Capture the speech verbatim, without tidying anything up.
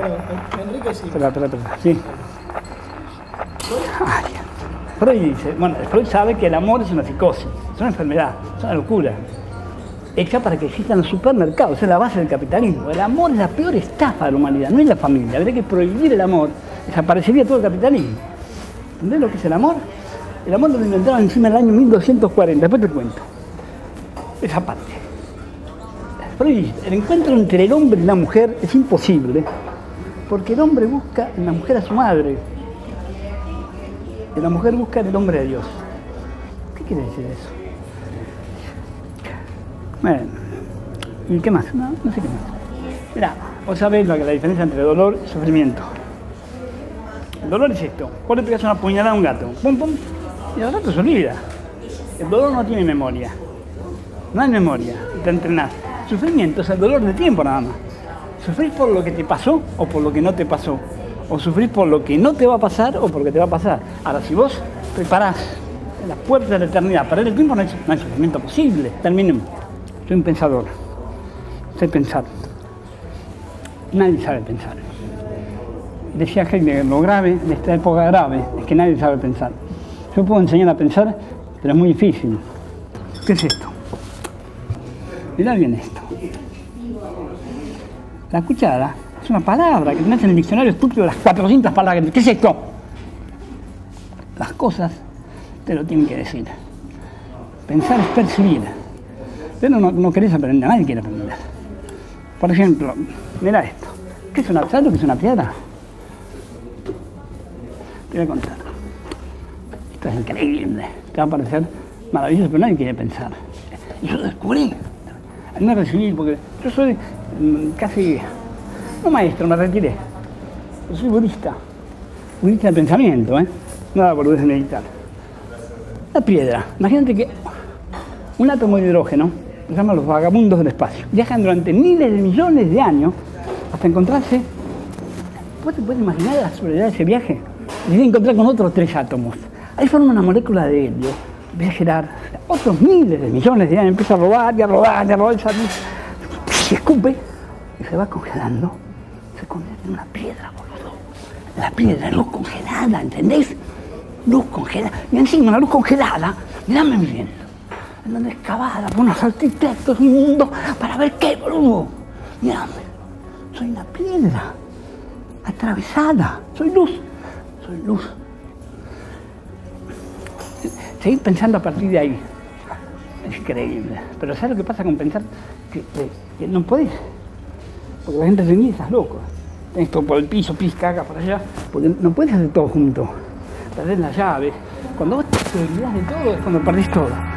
Enrique sí. Espera, espera, espera. Sí. Ay. Freud dice, bueno, Freud sabe que el amor es una psicosis, es una enfermedad, es una locura. Hecha para que existan los supermercados, es la base del capitalismo. El amor es la peor estafa de la humanidad, no es la familia. Habría que prohibir el amor, desaparecería todo el capitalismo. ¿Entendés lo que es el amor? El amor lo inventaron encima del año mil doscientos cuarenta, después te cuento. Esa parte. Freud dice, el encuentro entre el hombre y la mujer es imposible, porque el hombre busca en la mujer a su madre, y la mujer busca en el hombre a Dios. ¿Qué quiere decir eso? Bueno, ¿y qué más? No, no sé qué más. Mirá, vos sabés la, la diferencia entre dolor y sufrimiento. El dolor es esto. Vos le pegás una puñalada a un gato, pum, pum, y el gato se olvida. El dolor no tiene memoria. No hay memoria, y te entrenás. Sufrimiento es el dolor de tiempo nada más. Sufrís por lo que te pasó o por lo que no te pasó. O sufrís por lo que no te va a pasar o por lo que te va a pasar. Ahora, si vos preparás las puertas de la eternidad para el tiempo, no hay, no hay sufrimiento posible. Terminemos. Soy un pensador. Sé pensar. Nadie sabe pensar. Decía Heidegger, lo grave de esta época grave es que nadie sabe pensar. Yo puedo enseñar a pensar, pero es muy difícil. ¿Qué es esto? Mirá bien esto. La cuchara es una palabra que tenés en el diccionario estúpido de las cuatrocientas palabras. ¿Qué es esto? Las cosas te lo tienen que decir. Pensar es percibir. Pero no, no querés aprender, nadie quiere aprender. Por ejemplo, mira esto. ¿Qué es una, ¿sabes lo que es una piedra? Te voy a contar. Esto es increíble. Te va a parecer maravilloso, pero nadie quiere pensar. Y yo lo descubrí. No recibí, porque yo soy casi, no maestro, me retiré. Yo soy budista. Budista de pensamiento, ¿eh? No la boludez de meditar. La piedra. Imagínate que un átomo de hidrógeno, se llaman los vagabundos del espacio, viajan durante miles de millones de años hasta encontrarse. ¿Vos te puedes imaginar la soledad de ese viaje? Y de encontrar con otros tres átomos. Ahí forman una molécula de helio. Empieza a girar otros miles de millones de años, empieza a rodar y a rodar y a rodar, se escupe y se va congelando, se convierte en una piedra, boludo. La piedra es luz congelada, ¿entendés? Luz congelada. Y encima la luz congelada, mirame bien, en donde excavada por unos arquitectos inmundos para ver qué, boludo. Mirame, soy una piedra atravesada, soy luz, soy luz. Seguir pensando a partir de ahí es increíble. Pero ¿sabes lo que pasa con pensar? Que, que, que no podés. Porque la gente se mira y estás loco. Tenés todo por el piso, pis, caca, por allá. Porque no puedes hacer todo junto. Perdés las llaves. Cuando vos te olvidás de todo es cuando perdés todo.